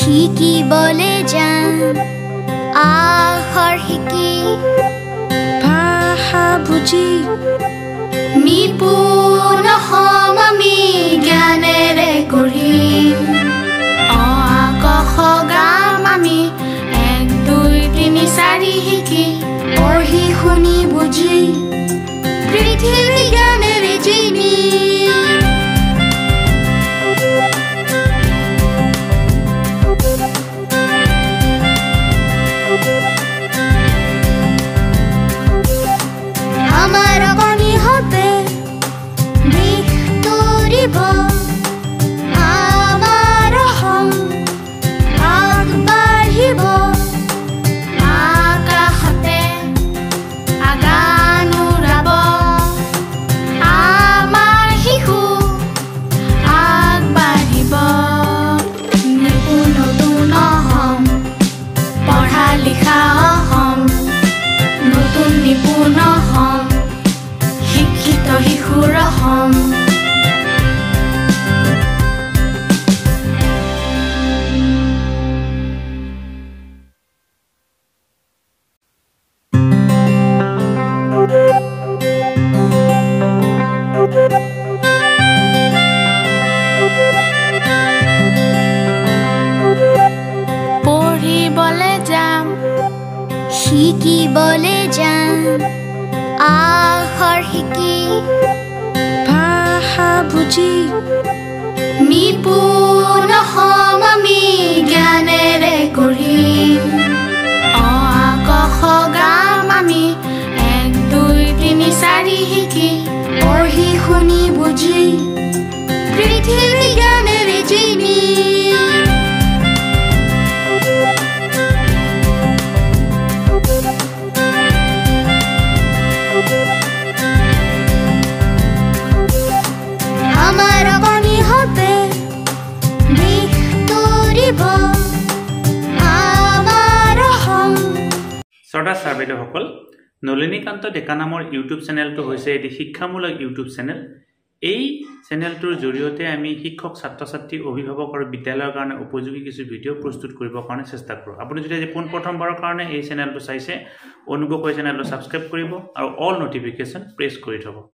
শিকিবলৈ যাম আখৰ শিকি ভাষা বুজি নিপুণ হম আমি জ্ঞানেৰে গঢ়িম অ আ ক খ গাম আমি 1 2 3 4 শিকি পঢ়ি শুনি বুজি পৃথিৱী জ্ঞানেৰে জিনি আমাৰ কণী হবে দিশ তৰিব আমাৰ হম আগবাঢ়িব আকাশতে আগান উৰাব আমাৰ শিশু আগবাঢ়িব নতুন হম পঢ়া লিখা হম নতুন নিপুণ হম শিক্ষিত শিশুৰ হম পঢ়িবলৈ যাম শিকিবলৈ যাম আখৰ শিকি ভাষা বুজি নিপুণ হম আমি জ্ঞানেৰে গঢ়িম অ আ ক খ গাম আমি 1 2 3 4 শিকি পঢ়ি শুনি বুজি পৃথিৱী জ্ঞানেৰে জিনি আমাৰ কণী হবে দিশ তৰিব আমাৰ হম শ্ৰোতা ছাৰ্বেদসকল নলিনী কান্ত ডেকা নামৰ ইউটিউব চেনেলটো হৈছে এটি শিক্ষামূলক ইউটিউব চেনেল এই চেনেলটোৰ জৰিয়তে আমি শিক্ষক ছাত্ৰ ছাত্ৰী অভিভাৱক আৰু বিদ্যালয়ৰ কাৰণে উপযোগী কিছু ভিডিঅ' প্ৰস্তুত কৰিবৰ কাৰণে চেষ্টা কৰোঁ আপুনি যদি আজি প্ৰথমবাৰৰ কাৰণে এই চেনেলটো চাইছে অনুগ্ৰহ কৰি চেনেলটো ছাবস্ক্ৰাইব কৰিব আৰু অল নটিফিকেশ্যন প্ৰেছ কৰি থ'ব